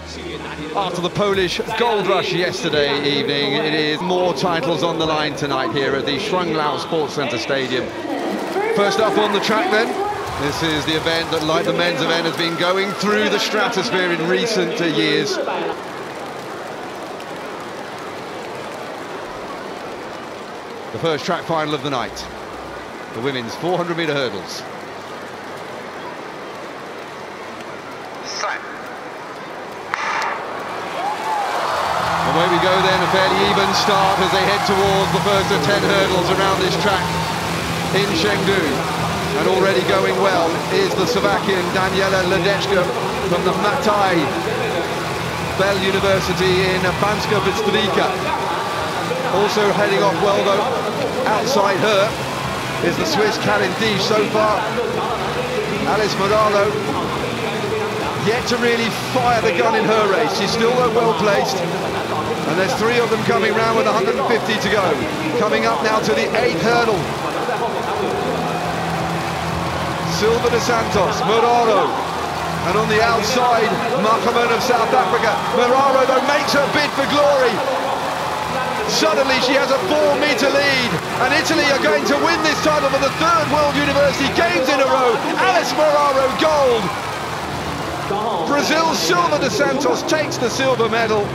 After the Polish gold rush yesterday evening, it is more titles on the line tonight here at the Shrung-Lao Sports Centre Stadium. First up on the track then, this is the event that, like the men's event, has been going through the stratosphere in recent years. The first track final of the night, the women's 400-metre hurdles. Away we go then, a fairly even start as they head towards the first of 10 hurdles around this track in Chengdu. And already going well is the Slovakian Daniela Ledecka from the Matai Bell University in Banska Bystrica. Also heading off well though, outside her is the Swiss Karin Diesch. So far, Alice Moraro yet to really fire the gun in her race. She's still well placed. And there's three of them coming round with 150 to go. Coming up now to the 8th hurdle. Silva dos Santos, Moraro. And on the outside, Markman of South Africa. Moraro though makes her bid for glory. Suddenly she has a 4-metre lead. And Italy are going to win this title for the 3rd World University Games in a row. Alice Moraro, gold. Brazil's Silva dos Santos takes the silver medal.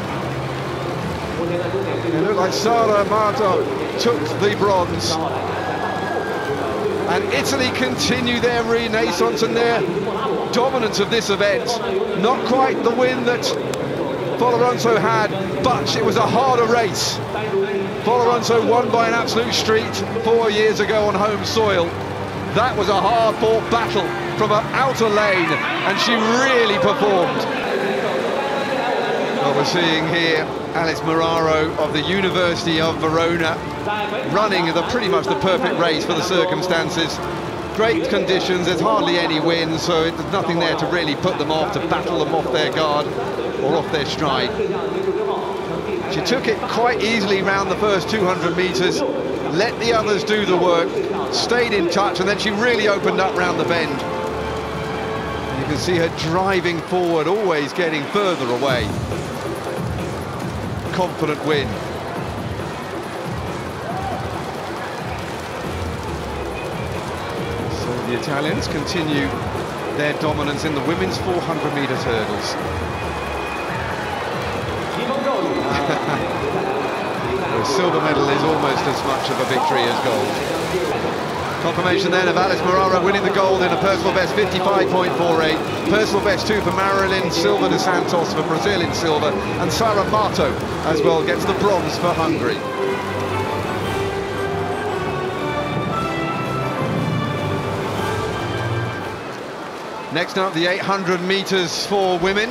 It looked like Sara Amato took the bronze. And Italy continue their renaissance and their dominance of this event. Not quite the win that Folorunsho had, but it was a harder race. Folorunsho won by an absolute street 4 years ago on home soil. That was a hard-fought battle from an outer lane, and she really performed. What we're seeing here, Alice Moraro of the University of Verona, running pretty much the perfect race for the circumstances. Great conditions, there's hardly any wind, so there's nothing there to really put them off, to battle them off their guard or off their stride. She took it quite easily round the first 200 metres, let the others do the work, stayed in touch, and then she really opened up round the bend. You can see her driving forward, always getting further away. Confident win. So the Italians continue their dominance in the women's 400 metres hurdles. The silver medal is almost as much of a victory as gold. Confirmation then of Alice Moraro winning the gold in a personal best 55.48. Personal best 2 for Marilyn Silva dos Santos for Brazil in silver, and Sara Amato as well gets the bronze for Hungary. Next up, the 800 metres for women.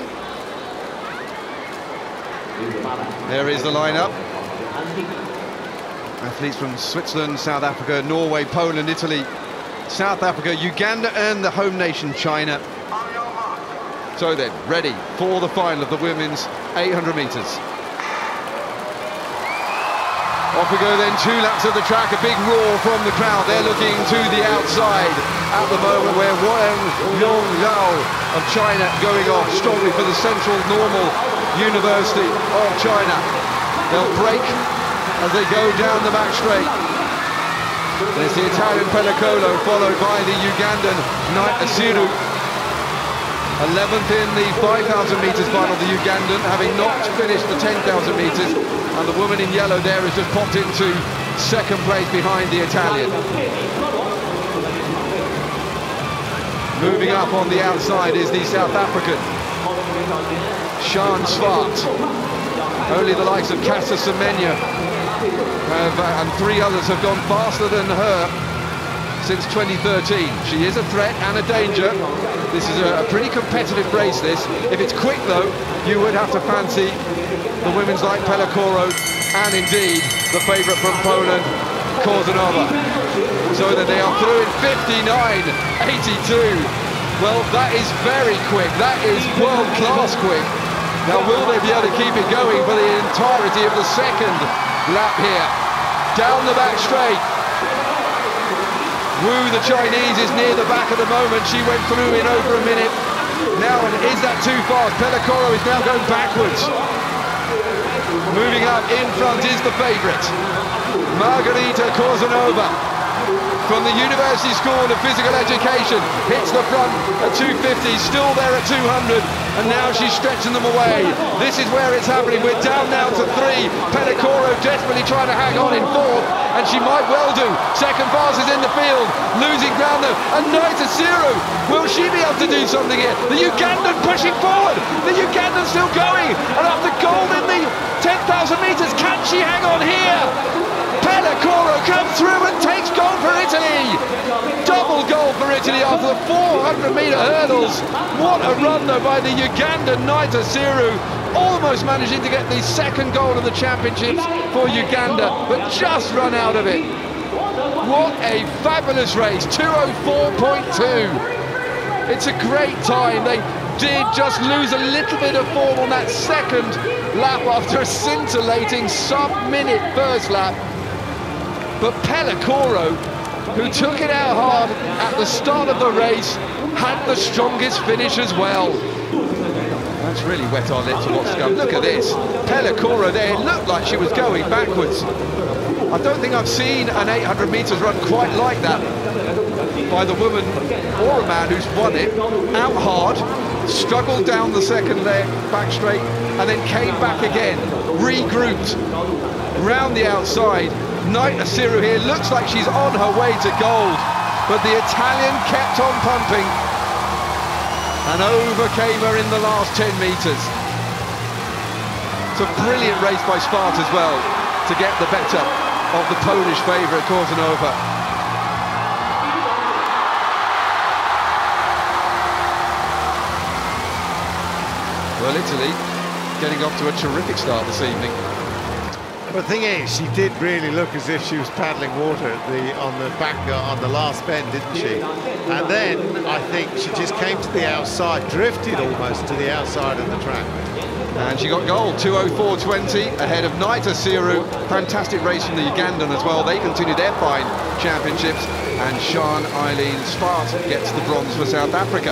There is the lineup. Athletes from Switzerland, South Africa, Norway, Poland, Italy, South Africa, Uganda and the home nation China. So then, ready for the final of the women's 800 metres. Off we go then, 2 laps of the track, a big roar from the crowd. They're looking to the outside at the moment, where Wang Yonglao of China going off strongly for the Central Normal University of China. They'll break as they go down the back straight. There's the Italian Pellicolo, followed by the Ugandan Knight Asiru. 11th in the 5,000 metres final, the Ugandan, having not finished the 10,000 metres. And the woman in yellow there has just popped into 2nd place behind the Italian. Moving up on the outside is the South African, Sian Swart. Only the likes of Caster Semenya and 3 others have gone faster than her since 2013. She is a threat and a danger. This is a pretty competitive race, this. If it's quick, though, you would have to fancy the women's like Pellicolo and, indeed, the favourite from Poland, Korzanova. So that they are through in 59.82. Well, that is very quick. That is world-class quick. Now, will they be able to keep it going for the entirety of the 2nd lap here? Down the back straight. Wu, the Chinese, is near the back at the moment. She went through in over a minute. Now, and is that too fast? Pellicoro is now going backwards. Moving up in front is the favourite, Margarita Korzanova, from the University School of Physical Education, hits the front at 250, still there at 200, and now she's stretching them away. This is where it's happening. We're down now to 3. Pellicoro desperately trying to hang on in 4th, and she might well do. Second fastest in the field, losing ground though. And Naita Siru, will she be able to do something here? The Ugandan pushing forward, the Ugandan still going, and after gold in the 10,000 metres, can she hang on here? Pellicoro comes through and takes gold for Italy! Double gold for Italy after the 400-metre hurdles. What a run though by the Ugandan Naita Siru, almost managing to get the second gold of the championships for Uganda, but just run out of it. What a fabulous race, 2:04.2. It's a great time. They did just lose a little bit of form on that second lap after a scintillating sub-minute first lap. But Pellicoro, who took it out hard at the start of the race, had the strongest finish as well. That's really wet our lips and what's to come. Look at this. Pellicoro there, it looked like she was going backwards. I don't think I've seen an 800 metres run quite like that by the woman or a man who's won it. Out hard, struggled down the second leg, back straight, and then came back again, regrouped, round the outside. Naita Siru here looks like she's on her way to gold, but the Italian kept on pumping and overcame her in the last 10 metres. It's a brilliant race by Sparta as well to get the better of the Polish favourite Korzanova. Well, Italy getting off to a terrific start this evening. But the thing is, she did really look as if she was paddling water on the last bend, didn't she? And then I think she just came to the outside, drifted almost to the outside of the track. And she got gold, 2:04.20 ahead of Naita Siru. Fantastic race from the Ugandan as well. They continue their fine championships. And Sian Eileen Swart gets the bronze for South Africa.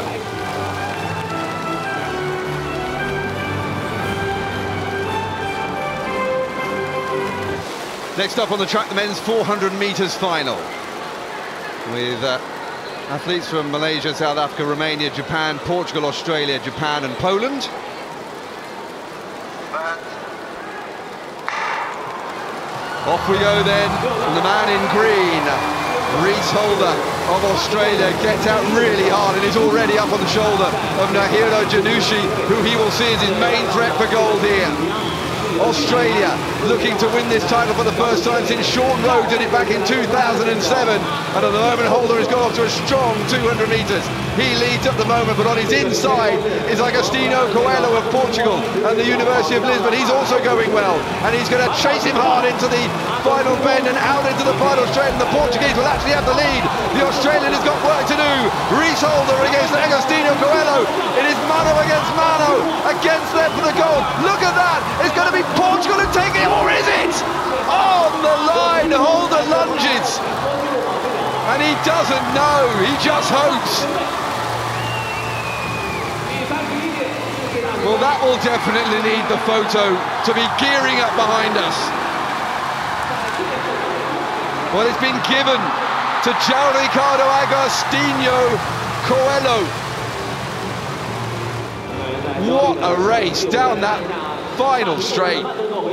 Next up on the track, the men's 400 metres final, with athletes from Malaysia, South Africa, Romania, Japan, Portugal, Australia, Japan and Poland. Off we go then, and the man in green, Rhys Holder of Australia, gets out really hard and is already up on the shoulder of Nahiro Janushi, who he will see as his main threat for gold here. Australia looking to win this title for the first time since Sean Rowe did it back in 2007, and at the moment Holder has gone off to a strong 200 metres. He leads at the moment, but on his inside is Agostinho Coelho of Portugal and the University of Lisbon. He's also going well, and he's going to chase him hard into the final bend and out into the final straight, and the Portuguese will actually have the lead. The Australian has got work to do. Rhys Holder against Agostinho Coelho. It is mano against mano, against them for the gold. Look at that, it's going to be Portugal who take it, or is it? On the line, Holder lunges, and he doesn't know, he just hopes. Well, that will definitely need the photo to be gearing up behind us. Well, it's been given to João Ricardo Agostinho Coelho. What a race down that final straight.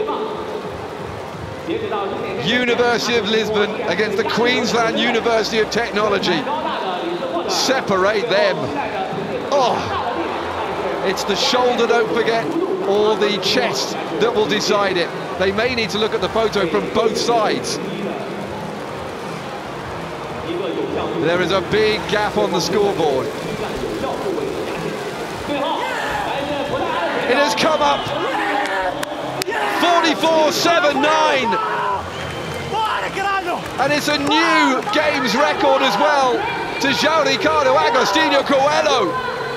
University of Lisbon against the Queensland University of Technology. Separate them. Oh. It's the shoulder, don't forget, or the chest that will decide it. They may need to look at the photo from both sides. There is a big gap on the scoreboard. It has come up 44.79. And it's a new games record as well to João Ricardo Agostinho Coelho.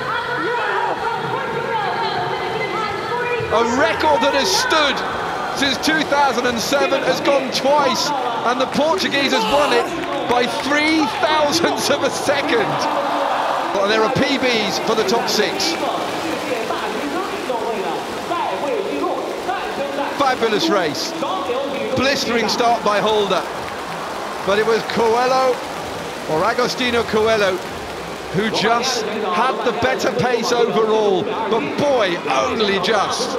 A record that has stood since 2007, has gone twice, and the Portuguese has won it by 0.003 of a second. And there are PBs for the top 6. Fabulous race. Blistering start by Holder. But it was Coelho, or Agostinho Coelho, who just had the better pace overall. But boy, only just.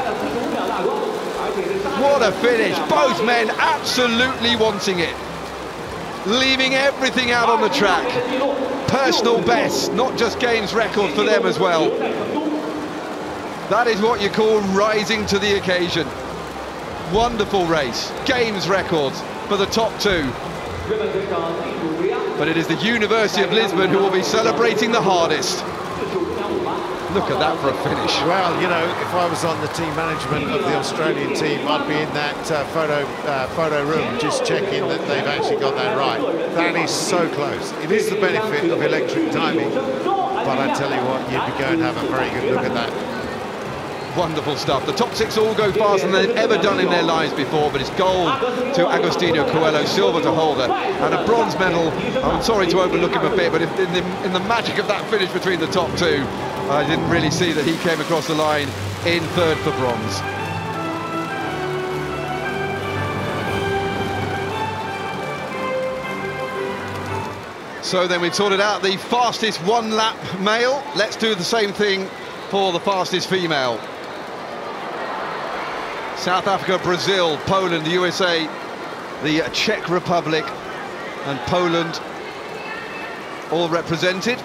What a finish. Both men absolutely wanting it. Leaving everything out on the track. Personal best, not just games record for them as well. That is what you call rising to the occasion. Wonderful race, games records for the top 2. But it is the University of Lisbon who will be celebrating the hardest. Look at that for a finish. Well, you know, if I was on the team management of the Australian team, I'd be in that photo room just checking that they've actually got that right. That is so close. It is the benefit of electric timing, but I tell you what, you'd be going to have a very good look at that. Wonderful stuff. The top 6 all go faster than they've ever done in their lives before, but it's gold to Agostinho Coelho, silver to Holder, and a bronze medal. I'm sorry to overlook him a bit, but in the magic of that finish between the top 2, I didn't really see that he came across the line in 3rd for bronze. So then we've sorted out the fastest one-lap male. Let's do the same thing for the fastest female. South Africa, Brazil, Poland, the USA, the Czech Republic and Poland all represented.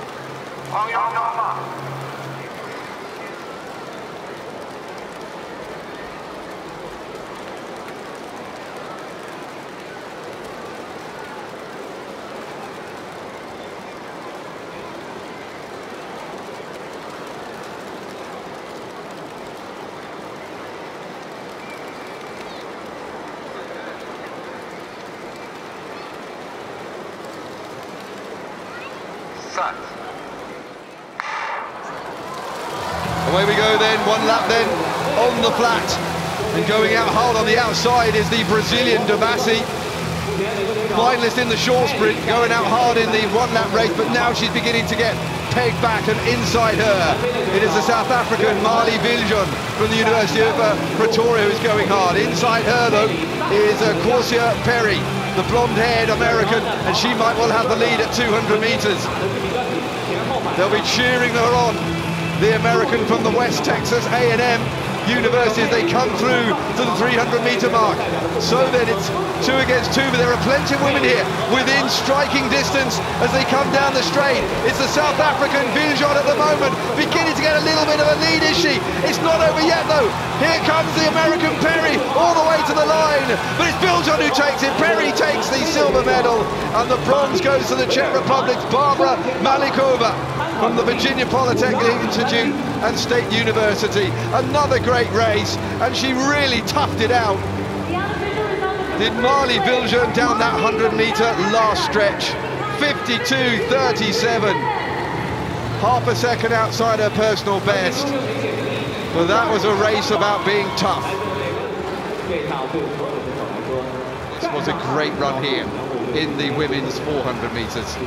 Away we go then, 1 lap then, on the flat. And going out hard on the outside is the Brazilian Dabassi. Finalist in the short sprint, going out hard in the 1 lap race, but now she's beginning to get pegged back, and inside her, it is the South African Marley Viljoen from the University of Pretoria who's going hard. Inside her though is Corsia Perry, the blonde-haired American, and she might well have the lead at 200 meters. They'll be cheering her on. The American from the West Texas A&M University as they come through to the 300-meter mark. So then it's 2 against 2, but there are plenty of women here within striking distance as they come down the straight. It's the South African Viljoen at the moment, beginning to get a little bit of a lead, is she? It's not over yet though. Here comes the American Perry all the way to the line, but it's Viljoen who takes it. Perry takes the silver medal, and the bronze goes to the Czech Republic's Barbara Malikova from the Virginia Polytechnic Institute and State University. Another great race, and she really toughed it out. Did Marley Viljoen down that 100-meter last stretch. 52.37. Half a second outside her personal best. But that was a race about being tough. This was a great run here in the women's 400 meters.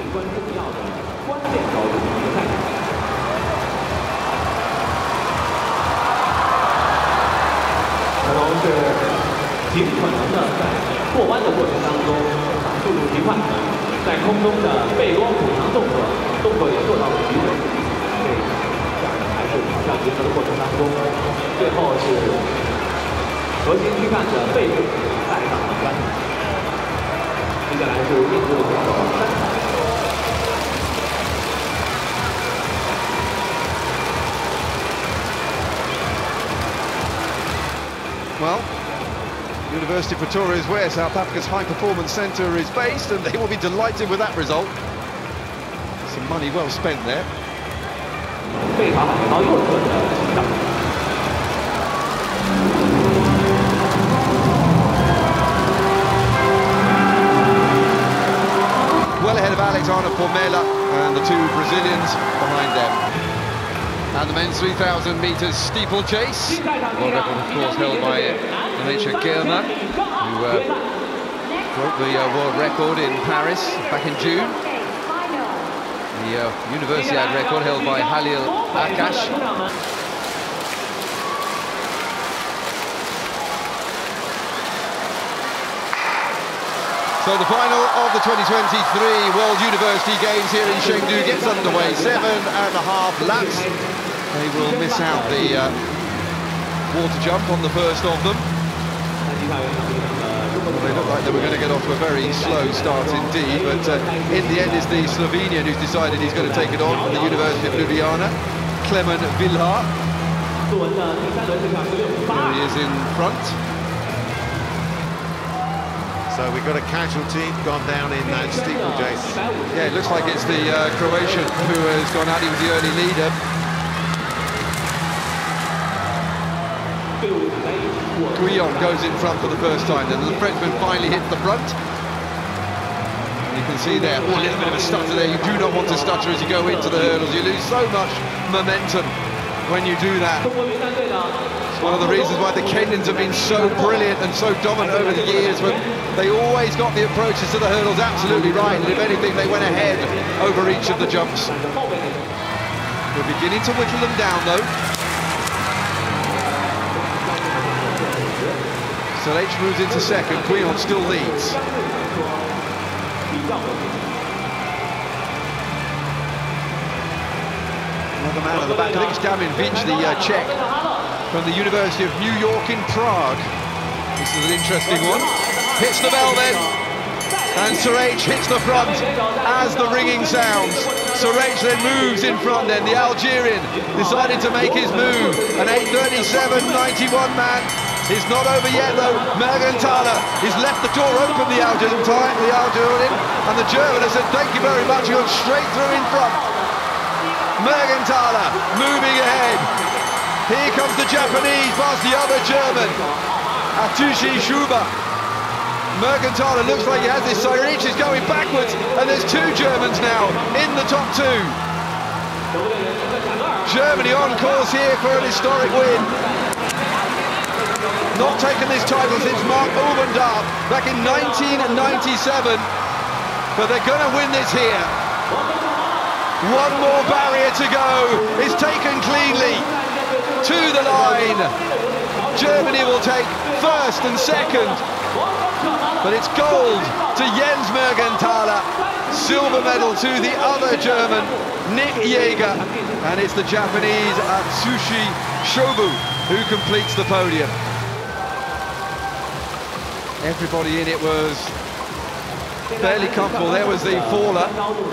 可能是尽可能的在过弯的过程当中把速度提快，在空中的背光补偿动作也做到了极致。这样还是跑上结合的过程当中，最后是核心躯干的背部带上了弯。接下来是印度的选手3台。 Well, University of Pretoria is where South Africa's High Performance Centre is based, and they will be delighted with that result. Some money well spent there. Well ahead of Alexander Formella and the 2 Brazilians behind them. And the men's 3,000 metres steeplechase, world record of course held by Demetria Germa, who broke the world record in Paris back in June. The Universiade record held by Halil Akash. So the final of the 2023 World University Games here in Chengdu gets underway. 7.5 laps. They will miss out the water jump on the first of them. Well, they look like they were going to get off to a very slow start indeed, but in the end it's the Slovenian who's decided he's going to take it on from the University of Ljubljana, Klemen Vilhar. Here he is in front. So we've got a casualty gone down in that steeplechase. Yeah, it looks like it's the Croatian who has gone out. He was the early leader. Guillon goes in front for the first time, then the Frenchman finally hits the front. And you can see there, a little bit of a stutter there. You do not want to stutter as you go into the hurdles. You lose so much momentum when you do that. It's one of the reasons why the Kenyans have been so brilliant and so dominant over the years, but they always got the approaches to the hurdles absolutely right, and if anything, they went ahead over each of the jumps. We're beginning to whittle them down, though. Seleč moves into second, Guillon still leads. Another man at the back, I think it's Damjan Vic, the Czech, from the University of New York in Prague. This is an interesting one. Hits the bell then, and Seleč hits the front as the ringing sounds. Seleč then moves in front then, the Algerian decided to make his move. An 8:37.91 man. It's not over yet though. Mergenthaler, he's left the door open, the Algerian, and the German has said thank you very much, he goes straight through in front. Mergenthaler moving ahead. Here comes the Japanese past the other German, Atsushi Shuba. Mergenthaler looks like he has this, Seleč is going backwards, and there's two Germans now in the top two. Germany on course here for an historic win. Not taken this title since Mark Ulvendal back in 1997, but they're going to win this here. One more barrier to go. It's taken cleanly to the line. Germany will take first and second, but it's gold to Jens Mergenthaler, silver medal to the other German, Nick Jaeger, and it's the Japanese Atsushi Shobu who completes the podium. Everybody in it was fairly comfortable. There was the faller.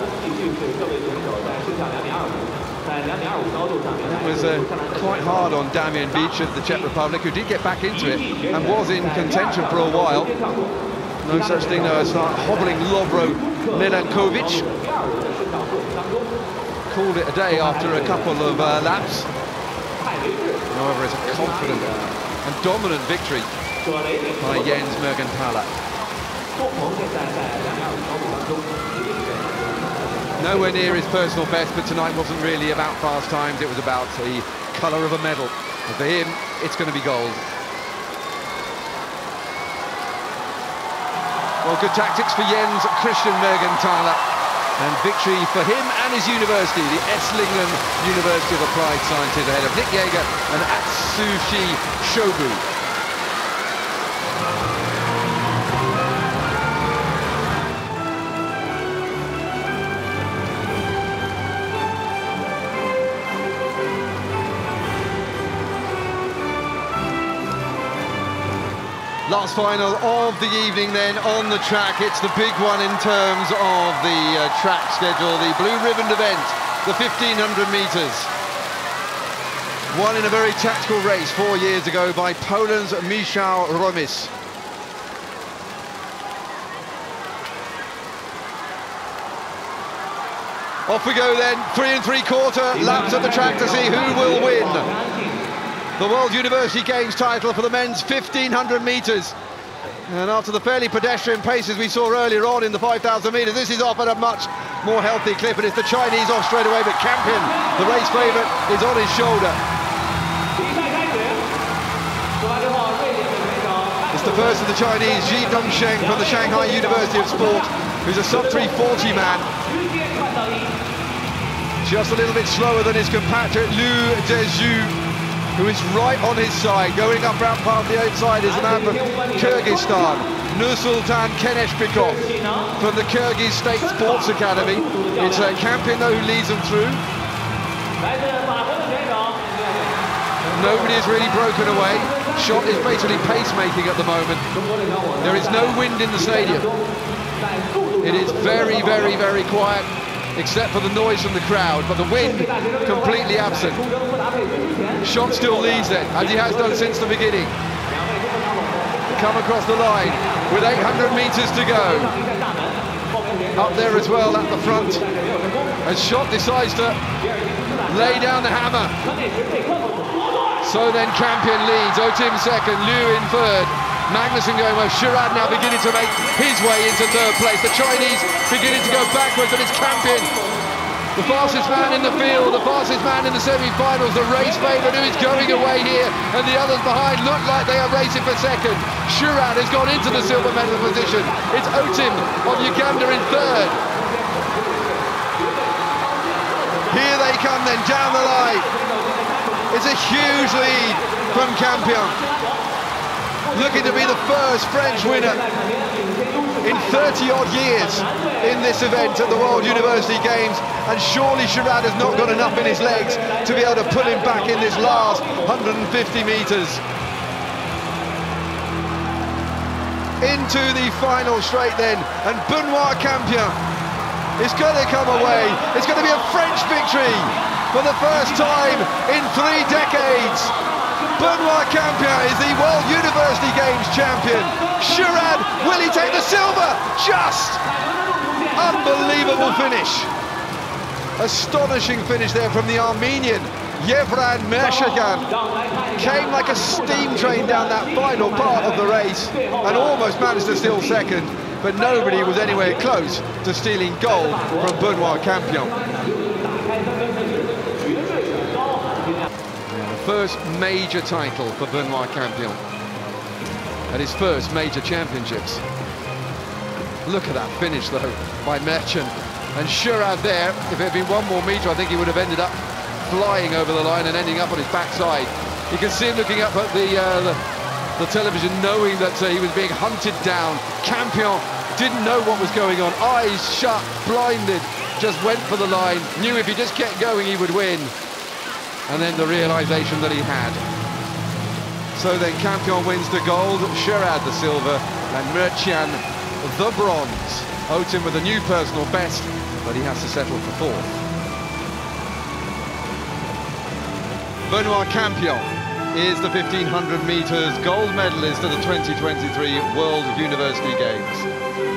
That was quite hard on Damjan Vic of the Czech Republic, who did get back into it and was in contention for a while. No such thing though as hobbling Lovro Nedeljkovic. Called it a day after a couple of laps. However, it's a confident and dominant victory by Jens Mergenthaler. Nowhere near his personal best, but tonight wasn't really about fast times, it was about the colour of a medal. And for him, it's going to be gold. Well, good tactics for Jens Christian Mergenthaler, and victory for him and his university, the Esslingen University of Applied Sciences, ahead of Nick Jaeger and Atsushi Shobu. Last final of the evening then on the track. It's the big one in terms of the track schedule, the blue ribbon event, the 1500 metres. Won in a very tactical race 4 years ago by Poland's Michał Romis. Off we go then, 3 3/4 laps at the track to see who will win the World University Games title for the men's 1500 metres. And after the fairly pedestrian paces we saw earlier on in the 5,000 metres, this is off at a much more healthy clip, and it's the Chinese off straight away, but Campion, the race favourite, is on his shoulder. It's the first of the Chinese, Ji Dongsheng from the Shanghai University of Sport, who's a sub-340 man. Just a little bit slower than his compatriot Lou Dezhou, who is right on his side. Going up round past the outside is a man from Kyrgyzstan, Nursultan Keneshbekov from the Kyrgyz State Sports Academy. It's Campion though who leads them through. Nobody has really broken away. Shot is basically pacemaking at the moment. There is no wind in the stadium. It is very, very, very quiet, except for the noise from the crowd, but the wind completely absent. Shot still leads then, as he has done since the beginning. Come across the line with 800 meters to go. Up there as well at the front, as Schott decides to lay down the hammer. So then Campion leads, Otim second, Liu in third, Magnussen going well, Chirad now beginning to make his way into third place. The Chinese beginning to go backwards, but it's Campion, the fastest man in the field, the fastest man in the semi-finals, the race favourite who is going away here, and the others behind look like they are racing for second. Chirad has gone into the silver medal position. It's Otim of Uganda in third. Here they come then, down the line. It's a huge lead from Campion. Looking to be the first French winner in 30-odd years in this event at the World University Games, and surely Chirad has not got enough in his legs to be able to pull him back in this last 150 metres. Into the final straight then, and Benoit Campion is going to come away. It's going to be a French victory for the first time in 3 decades. Benoit Campion is the World University Games champion. Chirad, will he take the silver? Just unbelievable finish. Astonishing finish there from the Armenian Yevran Mershagan. Came like a steam train down that final part of the race and almost managed to steal second, but nobody was anywhere close to stealing gold from Benoit Campion. First major title for Benoit Campion at his first major championships. Look at that finish though by Merchant, and Chirad there, if it had been 1 more metre I think he would have ended up flying over the line and ending up on his backside. You can see him looking up at the television, knowing that he was being hunted down. Campion didn't know what was going on, eyes shut, blinded, just went for the line, knew if he just kept going he would win. And then the realisation that he had. So then Campion wins the gold, Chirad the silver, and Merchant the bronze. Otim with a new personal best, but he has to settle for 4th. Benoit Campion is the 1500 metres gold medalist at the 2023 World University Games.